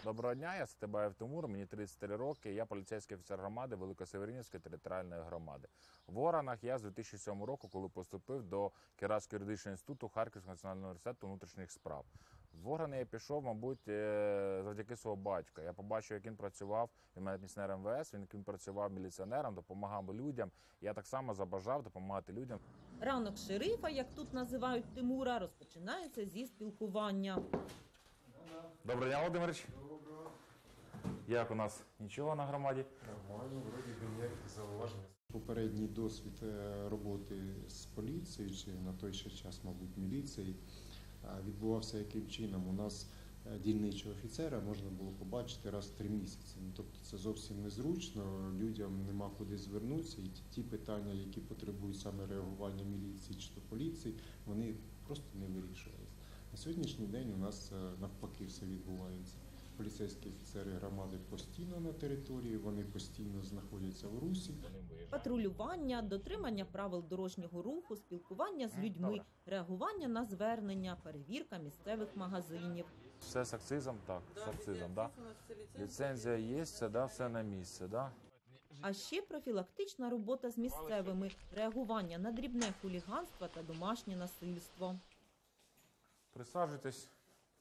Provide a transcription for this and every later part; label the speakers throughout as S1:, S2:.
S1: Доброго дня, я Сатибаєв Тимур, мені 33 роки, я поліцейський офіцер громади Великосеверинівської територіальної громади. В органах я з 2007 року, коли поступив до Кіровоградського юридичного інституту Харківського національного університету внутрішніх справ. В органи я пішов, мабуть, завдяки свого батька. Я побачив, як він працював, він мене пенсіонер МВС, він працював міліціонером, допомагав людям. Я так само забажав допомагати людям.
S2: Ранок шерифа, як тут називають Тимура, розпочинається зі спілкування.
S1: Доброго дня, Володимирович.
S3: Доброго.
S1: Як у нас? Нічого на громаді?
S3: Нормально, вроді би ніяких зауважень. Попередній досвід роботи з поліцією, чи на той ще час, мабуть, міліції, відбувався яким чином. У нас дільничого офіцера можна було побачити раз в 3 місяці. Тобто це зовсім незручно, людям нема куди звернутися, і ті питання, які потребують саме реагування міліції чи то поліції, вони просто не вирішувалися. На сьогоднішній день у нас навпаки все відбувається. Поліцейські офіцери громади постійно на території, вони постійно знаходяться в русі.
S2: Патрулювання, дотримання правил дорожнього руху, спілкування з людьми, реагування на звернення, перевірка місцевих магазинів.
S1: Все з акцизом? Так, з акцизом, так. Ліцензія є, все на місці, так.
S2: А ще профілактична робота з місцевими, реагування на дрібне хуліганство та домашнє насильство.
S1: Присаджуйтесь.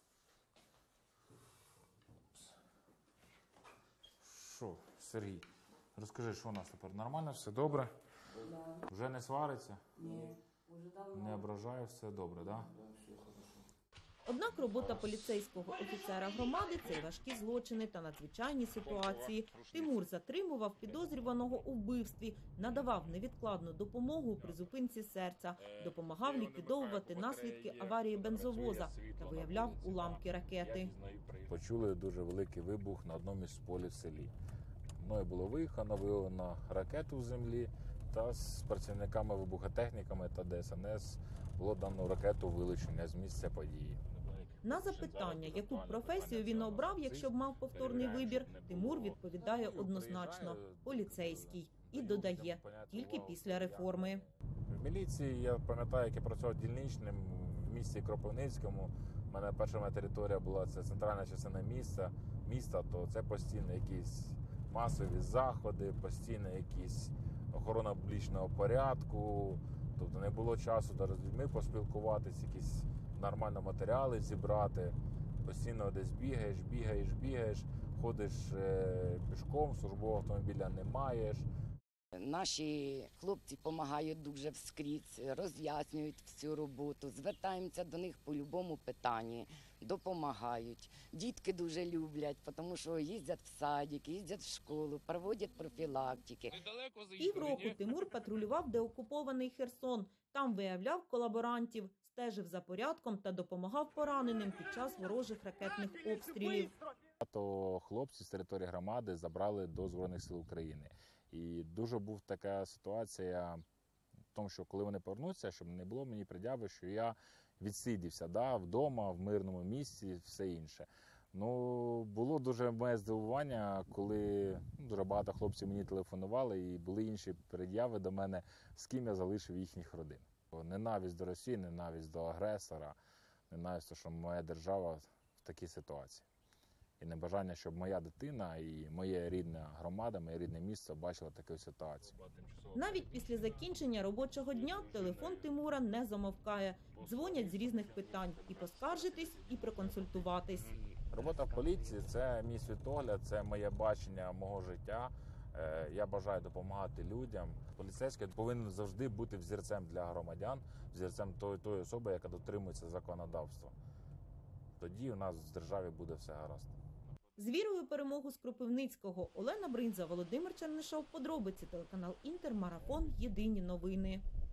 S1: Що, Сергій, розкажи, що у нас тепер? Нормально, все добре?
S4: Да.
S1: Вже не свариться?
S4: Ні, уже давно.
S1: Не ображає, все добре, так? Да?
S2: Однак робота поліцейського офіцера громади – це важкі злочини та надзвичайні ситуації. Тимур затримував підозрюваного у вбивстві, надавав невідкладну допомогу при зупинці серця, допомагав ліквідовувати наслідки аварії бензовоза та виявляв уламки ракети.
S1: Почули дуже великий вибух на одному із полів в селі. Мною було виявлено ракету в землі, та з працівниками вибухотехніками та ДСНС було дано ракету вилучення з місця події.
S2: На запитання, яку б професію він обрав, якщо б мав повторний вибір, Тимур відповідає однозначно – поліцейський. І додає – тільки після реформи.
S1: В міліції я пам'ятаю, як я працював дільничним в місті Кропивницькому. У мене перша моя територія була це центральна частина міста, то це постійно якісь масові заходи, постійно якісь охорона публічного порядку. Тобто не було часу навіть з людьми поспілкуватися, якісь нормально матеріали зібрати. Постійно десь бігаєш, ходиш пішком, службового автомобіля не маєш.
S5: Наші хлопці допомагають дуже вскрізь, роз'яснюють всю роботу, звертаємося до них по будь-якому питанні, допомагають. Дітки дуже люблять, тому що їздять в садик, їздять в школу, проводять профілактики.
S2: Півроку Тимур патрулював деокупований Херсон. Там виявляв колаборантів, стежив за порядком та допомагав пораненим під час ворожих ракетних обстрілів.
S1: Багато хлопців з території громади забрали до Збройних сил України. І дуже була така ситуація в тому, що коли вони повернуться, щоб не було мені пред'яви, що я відсидівся вдома, в мирному місці, все інше. Ну, було дуже моє здивування, коли дуже багато хлопців мені телефонували і були інші пред'яви до мене, з ким я залишив їхніх родин. Ненависть до Росії, ненависть до агресора, ненависть, що моя держава в такій ситуації. І небажання, щоб моя дитина і моя рідна громада, моє рідне місто бачило таку ситуацію.
S2: Навіть після закінчення робочого дня телефон Тимура не замовкає. Дзвонять з різних питань – і поскаржитись, і проконсультуватись.
S1: Робота в поліції – це мій світогляд, це моє бачення мого життя. Я бажаю допомагати людям. Поліцейський повинен завжди бути взірцем для громадян, взірцем тої особи, яка дотримується законодавства. Тоді у нас в державі буде все гаразд.
S2: З вірою у перемогу з Кропивницького. Олена Бринза, Володимир Чернишов. Подробиці. Телеканал Інтер. Марафон. Єдині новини.